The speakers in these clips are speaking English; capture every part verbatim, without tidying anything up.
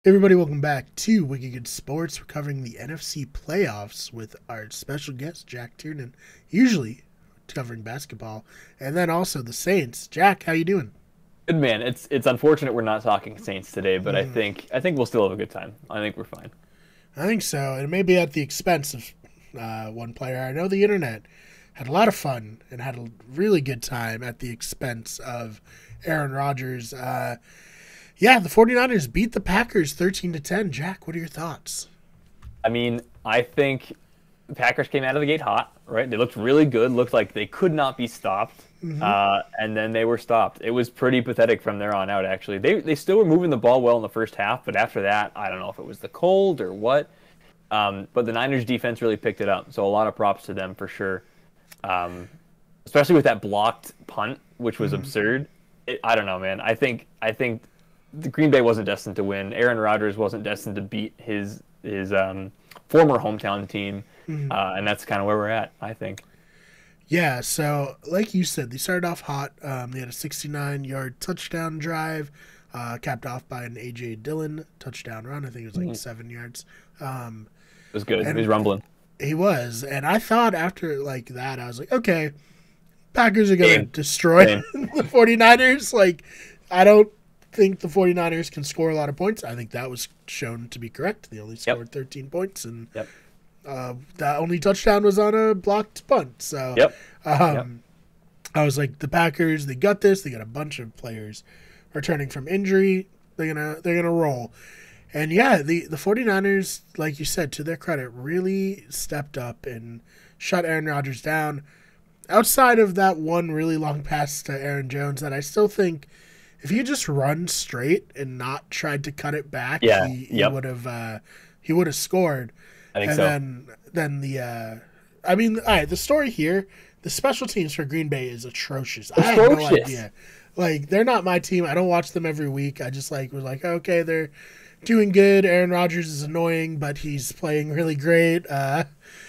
Everybody, welcome back to Wicked Good Sports. We're covering the N F C playoffs with our special guest, Jack Tiernan, usually covering basketball, and then also the Saints. Jack, how you doing? Good man. It's it's unfortunate we're not talking Saints today, but I Mm, think I think we'll still have a good time. I think we're fine. I think so. And it may be at the expense of uh, one player. I know the internet had a lot of fun and had a really good time at the expense of Aaron Rodgers. Uh, yeah, the 49ers beat the Packers thirteen to ten. Jack, what are your thoughts? I mean, I think the Packers came out of the gate hot, right? They looked really good, looked like they could not be stopped, Mm-hmm. uh, and then they were stopped. It was pretty pathetic from there on out, actually. They they still were moving the ball well in the first half, but after that, I don't know if it was the cold or what. Um, but the Niners defense really picked it up, so a lot of props to them for sure. Um, Especially with that blocked punt, which was absurd. It, I don't know, man. I think I think the Green Bay wasn't destined to win. Aaron Rodgers wasn't destined to beat his his um, former hometown team, uh, and that's kind of where we're at, I think. Yeah, so like you said, they started off hot. Um, they had a sixty-nine-yard touchdown drive, uh, capped off by an A J Dillon touchdown run. I think it was like seven yards. Um, It was good. It and was rumbling. he was, and I thought after like that, I was like, okay, Packers are gonna Game. destroy Game. the 49ers. Like, I don't think the 49ers can score a lot of points. I think that was shown to be correct. They only Yep. scored thirteen points, and Yep. uh, that only touchdown was on a blocked punt. So, Yep. um, Yep. I was like, the Packers, they got this. They got a bunch of players returning from injury. They're gonna they're gonna roll. And yeah, the the 49ers, like you said, to their credit, really stepped up and shut Aaron Rodgers down. Outside of that one really long pass to Aaron Jones, that I still think if he had just run straight and not tried to cut it back, Yeah, he, he yep. would have uh, he would have scored. I think And so. then then the uh, I mean, all right, the story here, the special teams for Green Bay is atrocious. I have no Atrocious. idea. Like, they're not my team. I don't watch them every week. I just like was like, okay, they're doing good. Aaron Rodgers is annoying, but he's playing really great. Uh,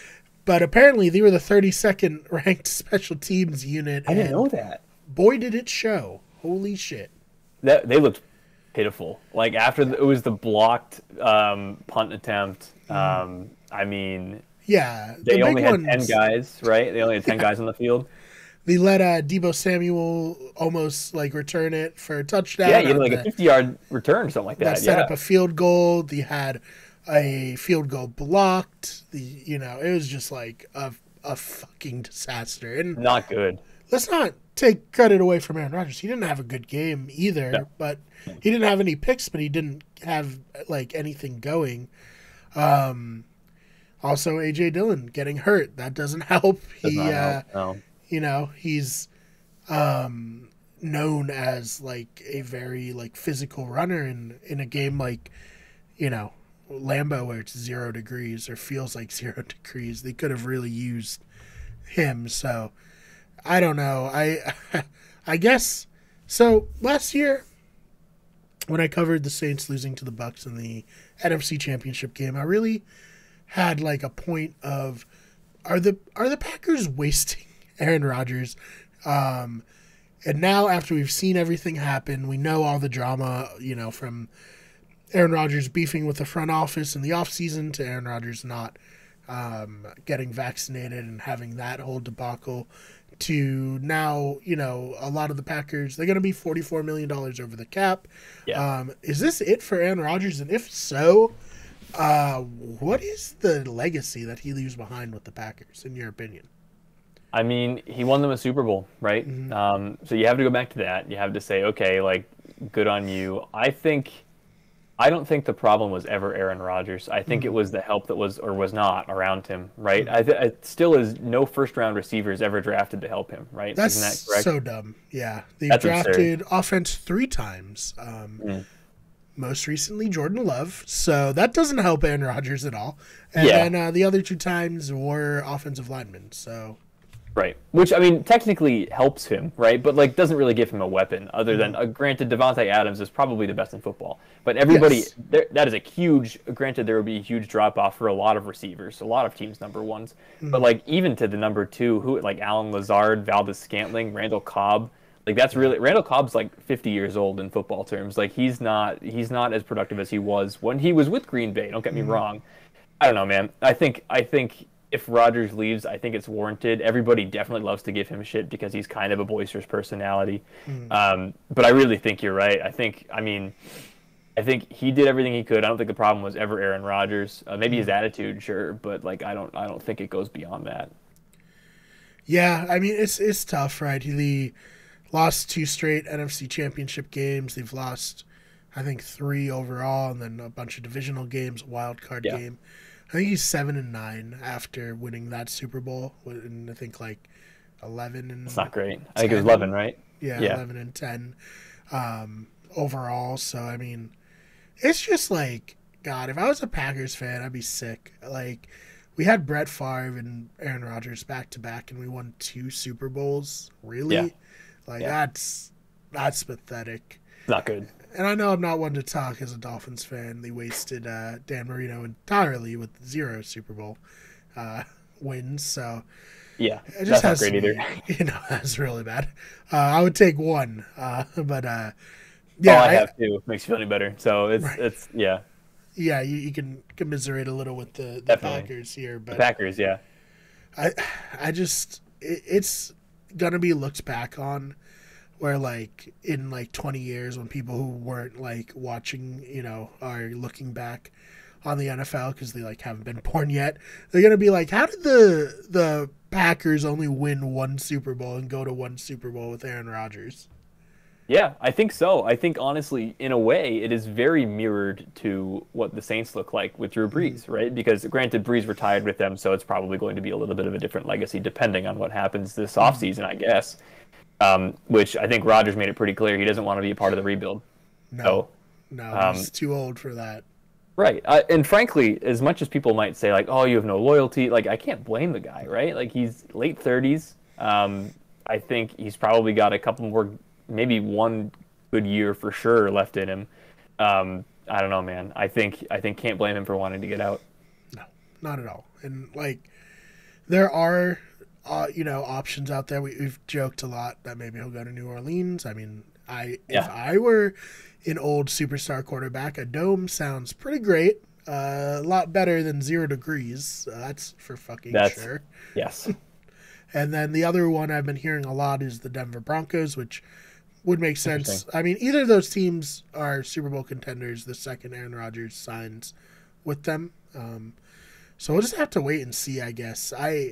but apparently, they were the thirty-second ranked special teams unit, I didn't and know that. boy, did it show! Holy shit! That they looked pitiful. Like after the, it was the blocked um, punt attempt. Um, I mean, Yeah, the they big only had ones. ten guys, right? They only had ten guys on the field. They let uh, Debo Samuel almost like return it for a touchdown. Yeah, you had on like the- a fifty-yard return or something like that that. set Yeah, up a field goal. They had a field goal blocked. The you know it was just like a a fucking disaster. And not good. let's not take credit away from Aaron Rodgers. He didn't have a good game either, No. but he didn't have any picks, but he didn't have like anything going. Um, also, A J Dillon getting hurt that doesn't help. Does He not uh, help. No. you know he's um known as like a very like physical runner in in a game like you know Lambeau where it's zero degrees or feels like zero degrees. They could have really used him. So I don't know. I I guess so. Last year when I covered the Saints losing to the Bucks in the N F C Championship game, I really had like a point of are the are the Packers wasting Aaron Rodgers? Um, and now after we've seen everything happen, we know all the drama, you know, from Aaron Rodgers beefing with the front office in the offseason to Aaron Rodgers not um, getting vaccinated and having that whole debacle to now, you know, a lot of the Packers, they're going to be forty-four million dollars over the cap. Yeah. Um, is this it for Aaron Rodgers? And if so, uh, what is the legacy that he leaves behind with the Packers, in your opinion? I mean, he won them a Super Bowl, right? Um, so you have to go back to that. You have to say, okay, like, good on you. I think, I don't think the problem was ever Aaron Rodgers. I think it was the help that was or was not around him, right? I th- it still is no first round receivers ever drafted to help him, right? That's Isn't that correct? so dumb. Yeah, they've That's absurd. drafted offense three times. Um, Mm. Most recently, Jordan Love. So that doesn't help Aaron Rodgers at all. And Yeah. then uh, the other two times were offensive linemen. So Right. Which, I mean, technically helps him, right? But, like, doesn't really give him a weapon other than, uh, granted, Devontae Adams is probably the best in football. But everybody, Yes. there, that is a huge, granted, there would be a huge drop-off for a lot of receivers, a lot of teams' number ones. But, like, even to the number two, who like Alan Lazard, Valdez Scantling, Randall Cobb, Like that's really Randall Cobb's like fifty years old in football terms. Like he's not he's not as productive as he was when he was with Green Bay. Don't get me Mm-hmm. wrong. I don't know, man. I think I think if Rodgers leaves, I think it's warranted. Everybody definitely loves to give him shit because he's kind of a boisterous personality. Mm. Um, but I really think you're right. I think I mean I think he did everything he could. I don't think the problem was ever Aaron Rodgers. Uh, maybe his attitude, sure, but like I don't I don't think it goes beyond that. Yeah, I mean it's it's tough, right? He lost two straight N F C Championship games. They've lost, I think, three overall, and then a bunch of divisional games, a wild card Yeah. game. I think he's seven and nine after winning that Super Bowl, and I think like eleven and It's not great. I think it was ten. eleven, right? Yeah, Yeah. eleven and ten um, overall. So I mean, it's just like God. If I was a Packers fan, I'd be sick. Like we had Brett Favre and Aaron Rodgers back to back, and we won two Super Bowls. Really? Yeah. Like Yeah. that's that's pathetic. It's not good. And I know I'm not one to talk as a Dolphins fan. They wasted uh, Dan Marino entirely with zero Super Bowl uh, wins. So Yeah, it just that's not has great to be, either. You know, that's really bad. Uh, I would take one, uh, but uh, Yeah, yeah, oh, I, I- have too. Makes you feel any better. So it's Right. it's yeah, yeah, you, you can commiserate a little with the, the Definitely. Packers here, the but Packers. Yeah, I, I just it, it's gonna be looked back on where like in like twenty years when people who weren't like watching, you know, are looking back on the N F L because they like haven't been born yet, they're gonna be like, how did the the Packers only win one Super Bowl and go to one Super Bowl with Aaron Rodgers? yeah. I think so. I think honestly, in a way, it is very mirrored to what the Saints look like with Drew Brees, right? Because granted, Brees retired with them, so it's probably going to be a little bit of a different legacy depending on what happens this offseason, I guess. Um, which I think Rodgers made it pretty clear he doesn't want to be a part of the rebuild. No, So, no, um, he's too old for that. right. Uh, and frankly, as much as people might say, like, oh, you have no loyalty, like, I can't blame the guy, right? Like, he's late thirties. Um, I think he's probably got a couple more, maybe one good year for sure left in him. Um, I don't know, man. I think I think can't blame him for wanting to get out. No, not at all. And like, there are, uh, you know, options out there. We, we've joked a lot that maybe he'll go to New Orleans. I mean, I if Yeah. I were an old superstar quarterback, a dome sounds pretty great. Uh, a lot better than zero degrees. Uh, that's for fucking That's- sure. Yes. And then the other one I've been hearing a lot is the Denver Broncos, which would make sense. Interesting. I mean, either of those teams are Super Bowl contenders the second Aaron Rodgers signs with them. Um, so we'll just have to wait and see, I guess. I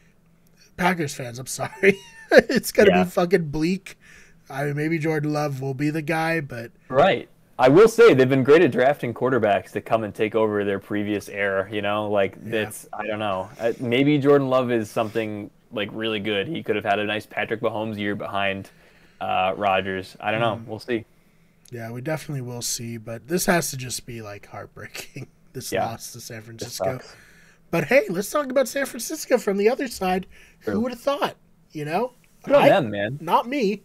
Packers fans, I'm sorry. It's gonna Yeah. be fucking bleak. I mean, maybe Jordan Love will be the guy, but Right. I will say they've been great at drafting quarterbacks to come and take over their previous era. You know, like Yeah. it's I don't know. Uh, Maybe Jordan Love is something like really good. He could have had a nice Patrick Mahomes year behind uh, Rodgers. I don't know. Mm. We'll see. yeah, we definitely will see. But this has to just be like heartbreaking. This Yeah. loss to San It Francisco. sucks. But hey, let's talk about San Francisco from the other side. True. Who would have thought? You know, Good on I- them, man. not me.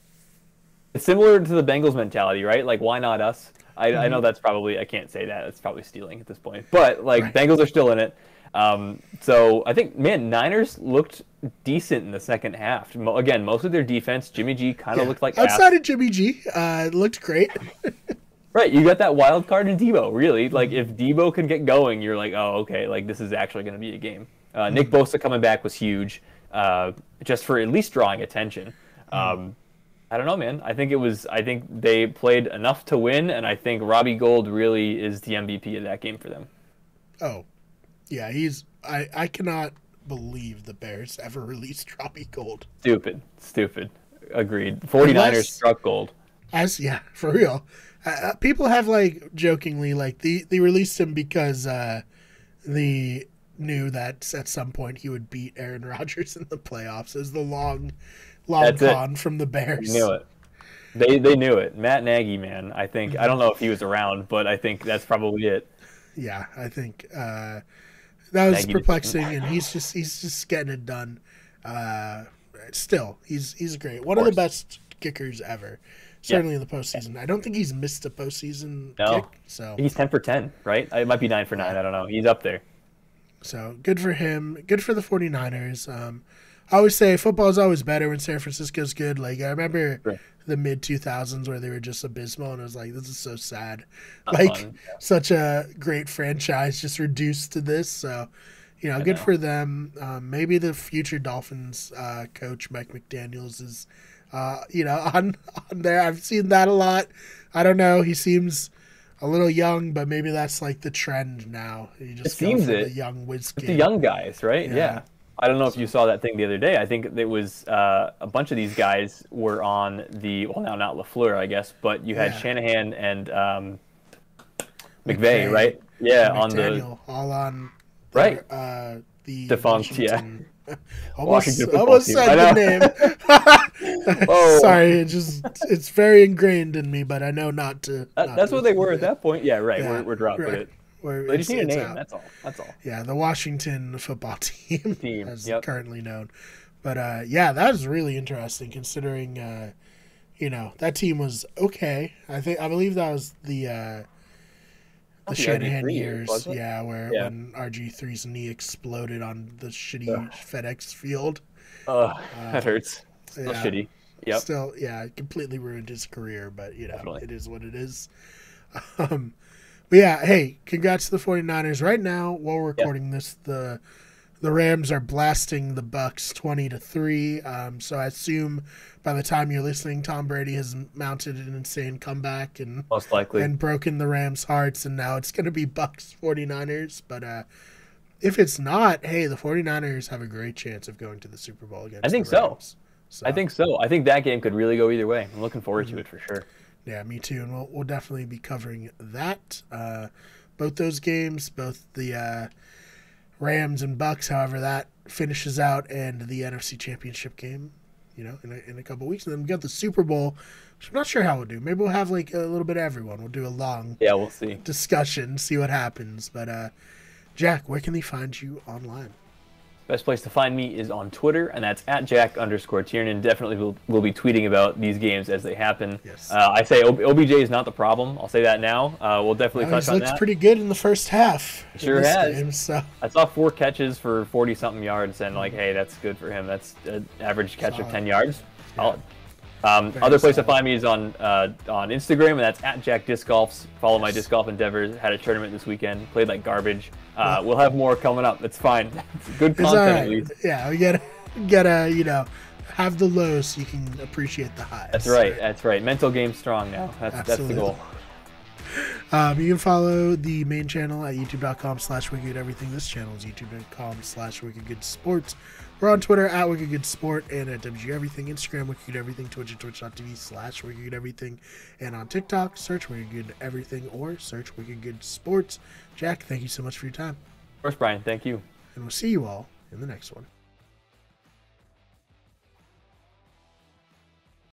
It's similar to the Bengals mentality, right? Like, why not us? I, I Mhm. know that's probably I can't say that. It's probably stealing at this point. But like, Right. Bengals are still in it. Um, so I think, man, Niners looked decent in the second half. Mo- Again, most of their defense, Jimmy G kind of Yeah. looked like ass. Outside of Jimmy G, uh, it looked great. Right, you got that wild card in Debo. Really, like if Debo can get going, you're like, oh, okay, like this is actually going to be a game. Uh, Nick Bosa coming back was huge, uh, just for at least drawing attention. Um, I don't know, man. I think it was. I think they played enough to win, and I think Robbie Gold really is the M V P of that game for them. Oh, yeah, he's. I I cannot believe the Bears ever released Robbie Gold. Stupid, stupid. Agreed. 49ers Unless- struck gold. As yeah, for real. Uh, uh, people have like jokingly like they they released him because uh, they knew that at some point he would beat Aaron Rodgers in the playoffs. As the long, long That's it. con from the Bears. They knew it. They they knew it. Matt Nagy, man. I think I don't know if he was around, but I think that's probably it. Yeah, I think uh, that was Nagy perplexing, and he's just he's just getting it done. Uh, still, he's he's great. One of, the course. best kickers ever. Certainly in the postseason. I don't think he's missed a postseason No. kick. So He's ten for ten, right? It might be nine for nine. I don't know. He's up there. so good for him. Good for the 49ers. Um, I always say football is always better when San Francisco's good. Like I remember Right. the mid two thousands where they were just abysmal, and I was like, this is so sad. Not Like fun. such a great franchise just reduced to this. So, you know, I good know. for them. Um, maybe the future Dolphins uh, coach Mike McDaniel's is, uh, you know, on on there. I've seen that a lot. I don't know. He seems a little young, but maybe that's like the trend now. You just It go seems for it. the young whiz It's kid. the young guys, right? Yeah. Yeah. I don't know if you saw that thing the other day. I think it was uh, a bunch of these guys were on the well, now not LaFleur, I guess, but you had Yeah. Shanahan and um, McVay McVay, right? Yeah, and on the McDaniel, all on the, Right. uh, the Defunct, yeah. Washington. Almost, Washington football almost team. said I the name. Oh. Sorry, it just it's very ingrained in me, but I know not to. that, not that's to what they listen were to at that point. Yeah, right. Yeah, We're we're dropped right. with it. Where They just it's- need a it's name. out. That's all. That's all. Yeah, the Washington football team, Team, as yep. currently known. But uh, yeah, that is really interesting considering, uh, you know, that team was okay. I think I believe that was the uh, the The Shanahan R G three years, years, wasn't it? yeah, where Yeah. when R G three's knee exploded on the shitty Ugh. FedEx field. Ugh, that hurts. Still yeah. shitty. Yep. Still, yeah, it completely ruined his career, but you know, Definitely. it is what it is. Um, but yeah, hey, congrats to the 49ers. Right now, while we're recording this, the the Rams are blasting the Bucks twenty to three. Um, so I assume by the time you're listening, Tom Brady has mounted an insane comeback and Most likely. and broken the Rams' hearts, and now it's going to be Bucks 49ers. But uh, if it's not, hey, the 49ers have a great chance of going to the Super Bowl against I think the so. Rams. So. I think so. I think that game could really go either way. I'm looking forward to it for sure. Yeah, me too. And we'll, we'll definitely be covering that. Uh, both those games, both the uh, Rams and Bucks, however that finishes out, and the N F C Championship game, you know, in a, in a couple weeks. And then we got the Super Bowl, which I'm not sure how we'll do. Maybe we'll have like a little bit of everyone. We'll do a long Yeah, we'll see. discussion, see what happens. But uh, Jack, where can they find you online? Best place to find me is on Twitter, and that's at Jack underscore Tiernan. Definitely will, will be tweeting about these games as they happen. Yes. Uh, I say O B J is not the problem. I'll say that now. Uh, we'll definitely Well, touch he's on looked that. pretty good in the first half. in Sure this has. game, so I saw four catches for forty-something yards, and like, hey, that's good for him. That's an average catch of Solid. ten yards. Solid. Um, Very other place to solid. find me is on uh, on Instagram, and that's at Jack Disc Golfs. Follow my disc golf endeavors. Had a tournament this weekend. Played like garbage. Uh, we'll have more coming up. It's fine. It's good it's all content at right. least. Yeah, we gotta gotta you know have the lows so you can appreciate the highs. That's right. That's right. Mental game strong now. That's that's the Absolutely. goal. Um, you can follow the main channel at youtube.com slash wicked everything. This channel is youtube.com slash wicked good sports. We're on Twitter at wicked good sport and at W G everything, Instagram wicked good everything, Twitch at twitch.tv slash wicked good everything, and on TikTok search wicked good everything or search wicked good sports. Jack, thank you so much for your time, Of course, Brian. Thank you. and we'll see you all in the next one.